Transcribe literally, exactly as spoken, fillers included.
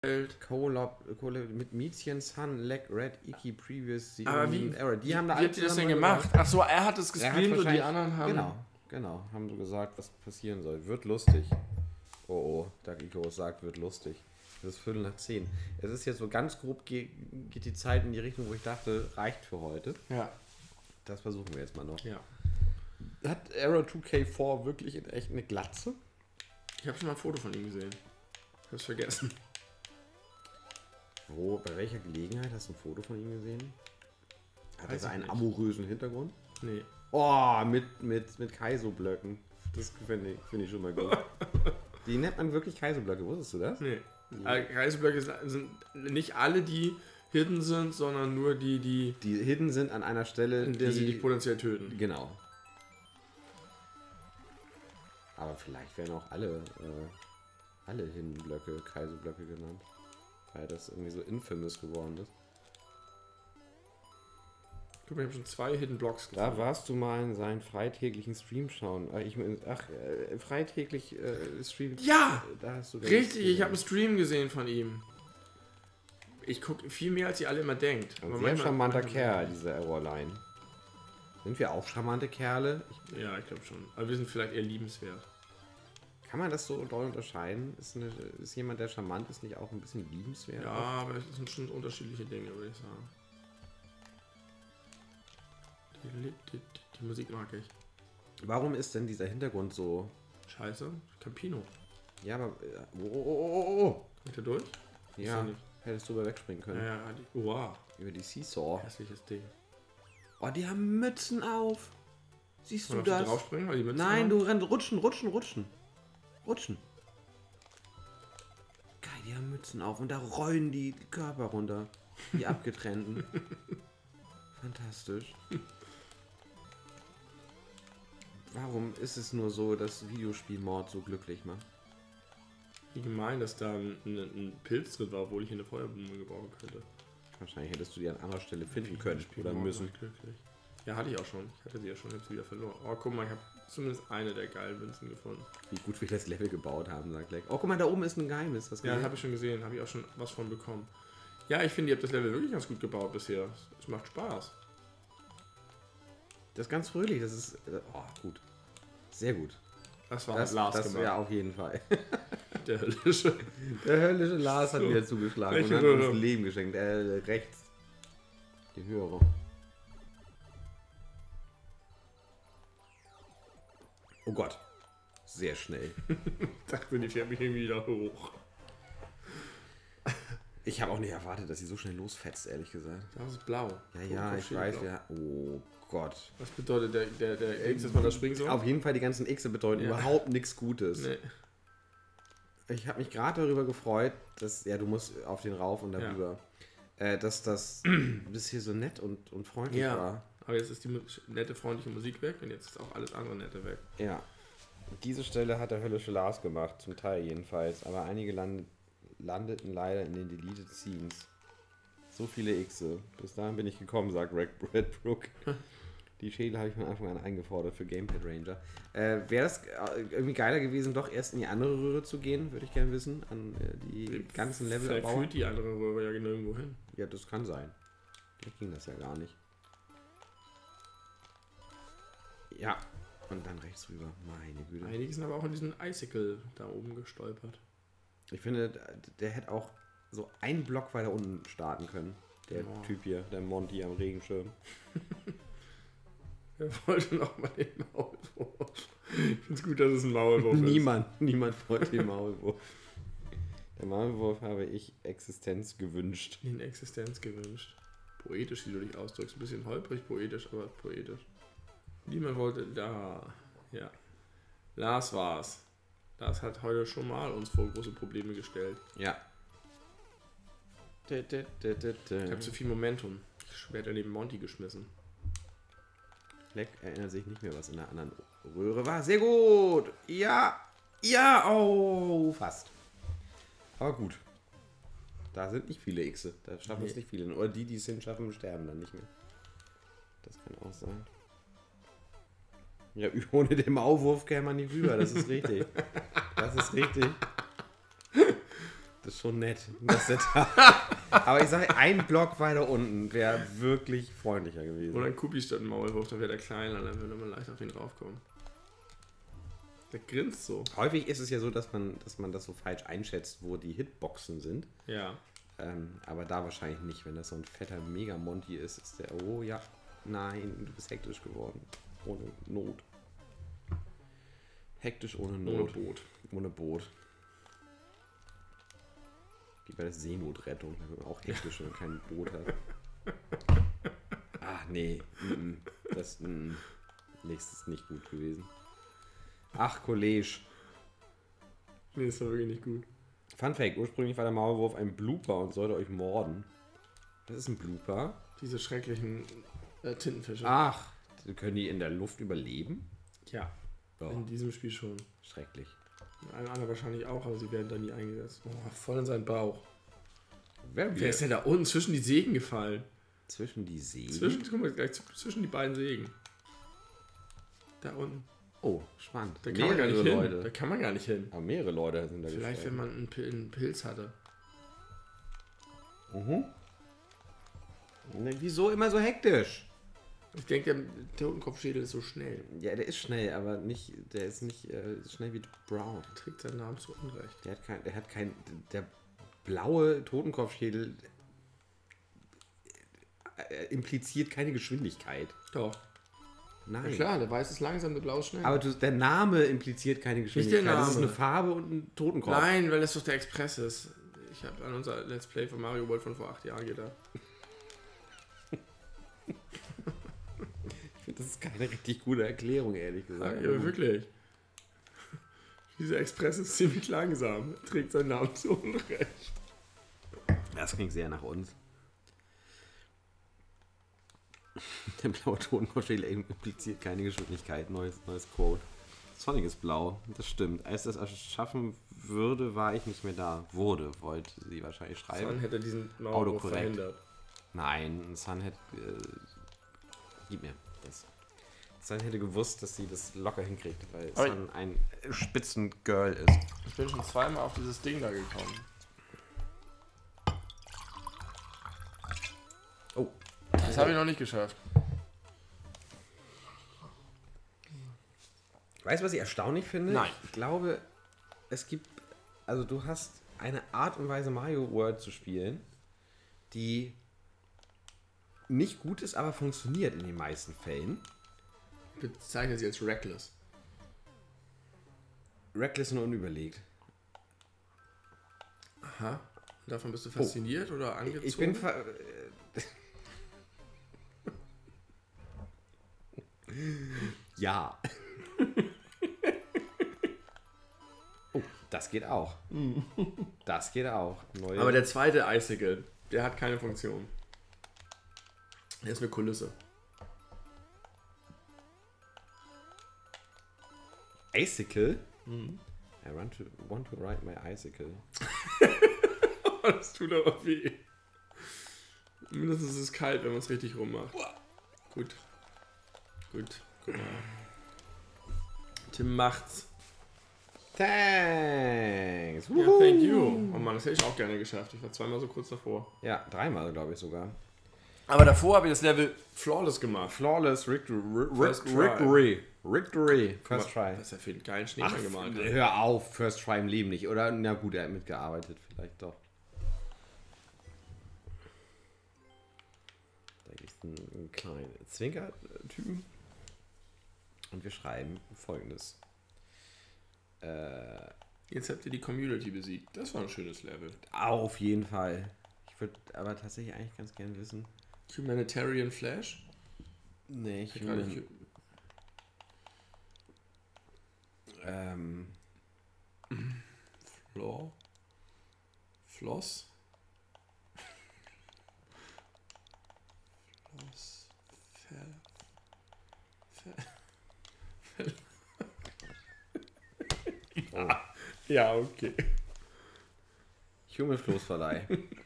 Collab, Collab mit Mietchen, Sun, Leg, Red, Iki, Previous, Zero, Aber wie, Error. Die wie, haben da wie habt ihr das denn gemacht? Ach so, er hat es gestreamt und die anderen haben... Genau, genau. Haben so gesagt, was passieren soll. Wird lustig. Oh, oh, Dark Icarus sagt, wird lustig. Es ist Viertel nach zehn. Es ist jetzt so ganz grob, geht die Zeit in die Richtung, wo ich dachte, reicht für heute. Ja. Das versuchen wir jetzt mal noch. Ja. Hat Error zwei K vier wirklich in echt eine Glatze? Ich habe schon mal ein Foto von ihm gesehen. Ich hab's vergessen. Wo, bei welcher Gelegenheit hast du ein Foto von ihm gesehen? Hat Weiß er ich einen nicht. amorösen Hintergrund? Nee. Oh, mit, mit, mit Kaizo-Blöcken. Das finde ich, find ich schon mal gut. Die nennt man wirklich Kaizo-Blöcke, wusstest du das? Nee. Reiseblöcke sind nicht alle, die hidden sind, sondern nur die, die... Die hidden sind an einer Stelle, in der die, sie dich potenziell töten. Genau. Aber vielleicht werden auch alle, äh, alle Hidden-Blöcke Kaizo-Blöcke genannt. Weil das irgendwie so infamous geworden ist. Guck mal, ich habe schon zwei Hidden Blocks gefunden. Da warst du mal in seinen freitäglichen Stream schauen. Ich, ach, äh, freitäglich äh, Stream. Ja! Da hast du richtig, ich habe einen Stream gesehen von ihm. Ich gucke viel mehr, als ihr alle immer denkt. Ein sehr charmanter Kerl, dieser Errorline. Sind wir auch charmante Kerle? Ich, ja, ich glaube schon. Aber wir sind vielleicht eher liebenswert. Kann man das so doll unterscheiden? Ist, eine, ist jemand, der charmant ist, nicht auch ein bisschen liebenswert? Ja, aber es sind schon unterschiedliche Dinge, würde ich sagen. Die, die, die, die Musik mag ich. Warum ist denn dieser Hintergrund so... Scheiße? Campino. Ja, aber... Oh, oh, oh, oh, oh. Kommt der durch? Ja, nicht. Hättest du drüber wegspringen können. Ja, ja, die, wow. Über die Seesaw. Hässliches Ding. Oh, die haben Mützen auf. Siehst du Darf das? Du draufspringen, weil die Mützen Nein, haben? du rennst rutschen, rutschen, rutschen. Rutschen. Geil, die haben Mützen auf und da rollen die Körper runter. Die abgetrennten. Fantastisch. Warum ist es nur so, dass Videospielmord so glücklich macht? Wie gemein, dass da ein, ein, ein Pilz drin war, obwohl ich eine Feuerblume gebrauchen könnte. Wahrscheinlich hättest du die an anderer Stelle finden können oder müssen. Glücklich. Ja, hatte ich auch schon. Ich hatte sie ja schon, jetzt wieder verloren. Oh, guck mal, ich habe zumindest eine der geilen Münzen gefunden. Wie gut wir das Level gebaut haben, sagt Leck. Oh, guck mal, da oben ist ein Geheimnis. Das ja, habe ich schon gesehen. Habe ich auch schon was von bekommen. Ja, ich finde, ihr habt das Level wirklich ganz gut gebaut bisher. Es macht Spaß. Das ist ganz fröhlich. Das ist... Oh, gut. Sehr gut. Das war das, Lars das gemacht. Ja, auf jeden Fall. Der höllische. Der höllische Lars hat so. wieder zugeschlagen Welche und hat Röhre? uns ein Leben geschenkt. Äh, rechts. Die höhere. Oh Gott. Sehr schnell. Ich dachte, die fährt mich irgendwie wieder hoch. Ich habe auch nicht erwartet, dass sie so schnell losfetzt, ehrlich gesagt. Das ist blau. Ja, ja, ich weiß. Ja. Oh Gott. Was bedeutet der, der, der X, dass man da springen soll? Auf jeden Fall, die ganzen Xe bedeuten ja. überhaupt nichts Gutes. Nee. Ich habe mich gerade darüber gefreut, dass, ja, du musst auf den rauf und darüber, ja. äh, dass das bis hier so nett und, und freundlich ja. war. Aber jetzt ist die nette, freundliche Musik weg und jetzt ist auch alles andere nette weg. Ja. Diese Stelle hat der höllische Lars gemacht, zum Teil jedenfalls. Aber einige land landeten leider in den Deleted Scenes. So viele Xe. Bis dahin bin ich gekommen, sagt Redbrook. Die Schädel habe ich von Anfang an eingefordert für Gamepad Ranger. Äh, Wäre das irgendwie geiler gewesen, doch erst in die andere Röhre zu gehen? Würde ich gerne wissen. An äh, die Wie ganzen Level Vielleicht führt die andere Röhre ja nirgendwo hin. Ja, das kann sein. Vielleicht ging das ja gar nicht. Ja. Und dann rechts rüber. Meine Güte. Einige sind aber auch in diesem Icicle da oben gestolpert. Ich finde, der hätte auch so einen Block weiter unten starten können. Der oh. Typ hier, der Monty am Regenschirm. Er wollte noch mal den Maulwurf. Ich finde es gut, dass es ein Maulwurf ist. Niemand, niemand wollte den Maulwurf. Der Maulwurf habe ich Existenz gewünscht. In Existenz gewünscht. Poetisch, wie du dich ausdrückst. Ein bisschen holprig, poetisch, aber poetisch. Niemand wollte da. Ja. Lars war's. Lars hat heute schon mal uns vor große Probleme gestellt. Ja. Ich habe zu viel Momentum. Ich werde neben Monty geschmissen. Leck erinnert sich nicht mehr, was in der anderen Röhre war. Sehr gut. Ja. Ja. Oh, fast. Aber gut. Da sind nicht viele Xe. Da schaffen nee. es nicht viele. Oder die, die es hinschaffen, sterben dann nicht mehr. Das kann auch sein. Ja, ohne den Maulwurf käme man nicht rüber. Das ist richtig. Das ist richtig. Das ist schon nett. Dass der da aber ich sage, ein Block weiter unten wäre wirklich freundlicher gewesen. Oder ein Kupi statt ein Maulwurf, dann wäre der kleiner, dann würde man leicht auf ihn draufkommen. Der grinst so. Häufig ist es ja so, dass man, dass man das so falsch einschätzt, wo die Hitboxen sind. Ja. Ähm, aber da wahrscheinlich nicht. Wenn das so ein fetter Mega-Monty ist, ist der, oh ja, nein, du bist hektisch geworden. Ohne Not. Hektisch ohne Not. Ohne Boot. Ohne Boot. Wie bei der Seenotrettung, da wird man auch hektisch, wenn man kein Boot hat. Ach nee, mm, das mm, nächstes nicht gut gewesen. Ach, College. Nee, das war wirklich nicht gut. Fun Fact, ursprünglich war der Maulwurf ein Blooper und sollte euch morden. Das ist ein Blooper. Diese schrecklichen äh, Tintenfische. Ach, können die in der Luft überleben? Ja, Oh, in diesem Spiel schon. schrecklich. In einem anderen wahrscheinlich auch, aber sie werden da nie eingesetzt. Oh, voll in seinen Bauch. Wer, Wer ist denn da unten zwischen die Sägen gefallen? Zwischen die Seen? Zwischen, guck mal, gleich zwischen die beiden Sägen. Da unten. Oh, spannend. Da kann man gar nicht hin. Leute. Da kann man gar nicht hin. Aber mehrere Leute sind da Vielleicht, wenn gestorben. man einen, Pil einen Pilz hatte. Mhm. Ne, wieso immer so hektisch? Ich denke, der Totenkopfschädel ist so schnell. Ja, der ist schnell, aber nicht, der ist nicht äh, schnell wie Brown. Er trägt seinen Namen zu Unrecht. Der hat kein, der hat kein, der blaue Totenkopfschädel äh, impliziert keine Geschwindigkeit. Doch. Nein. Ja klar, der Weiß ist langsam, der Blau ist schnell. Aber du, der Name impliziert keine Geschwindigkeit. der Das ist Name. eine Farbe und ein Totenkopf. Nein, weil das doch der Express ist. Ich habe an unser Let's Play von Mario World von vor acht Jahren gedacht. Ich finde, das ist keine richtig gute Erklärung, ehrlich gesagt. Ja, wirklich. Dieser Express ist ziemlich langsam. Er trägt seinen Namen zu Unrecht. Das klingt sehr nach uns. Der blaue Totenkopfschädel impliziert keine Geschwindigkeit. Neues, neues Quote. Sonic ist blau, das stimmt. Als das schaffen würde, war ich nicht mehr da. Wurde, wollte sie wahrscheinlich schreiben. Dann hätte er diesen Maulwurf Autokorrekt. verhindert. Nein, Sun hätte. Äh, gib mir das. Sun hätte gewusst, dass sie das locker hinkriegt, weil Aber Sun ein Spitzengirl ist. Ich bin schon zweimal auf dieses Ding da gekommen. Oh. Das habe ich noch nicht geschafft. Weißt du, was ich erstaunlich finde? Nein. Ich glaube, es gibt. Also, du hast eine Art und Weise, Mario World zu spielen, die nicht gut ist, aber funktioniert in den meisten Fällen. Ich bezeichne sie als reckless. Reckless und unüberlegt. Aha. Und davon bist du fasziniert oh. oder angezogen? Ich bin. Ver ja. Oh, das geht auch. Das geht auch. Neue Aber der zweite Icicle, der hat keine Funktion. Der ist eine Kulisse. Icicle? Mhm. I want to, want to ride my Icicle. Das tut aber weh. Mindestens ist es kalt, wenn man es richtig rummacht. Gut. Gut. Guck mal. Tim macht's. Thanks. Ja, thank you. Oh Mann, das hätte ich auch gerne geschafft. Ich war zweimal so kurz davor. Ja, dreimal glaube ich sogar. Aber davor habe ich das Level flawless gemacht. Flawless Victory. First try. Victory. Victory. First Guck mal, try. Was er für einen geilen Schneemann Ach, gemalt hat. hör auf, First Try im Leben nicht. Oder, na gut, er hat mitgearbeitet, vielleicht doch. Da gibt es einen, einen kleinen Zwinker-Typen. Und wir schreiben folgendes. Äh, Jetzt habt ihr die Community besiegt. Das war ein schönes Level. auf jeden Fall. Ich würde aber tatsächlich eigentlich ganz gern wissen. Humanitarian Flash? Nee, ich Ich will. Ähm. Floor? Floss? Floss? Fer... Fer... ja. Ja, okay. Human Floßverleih.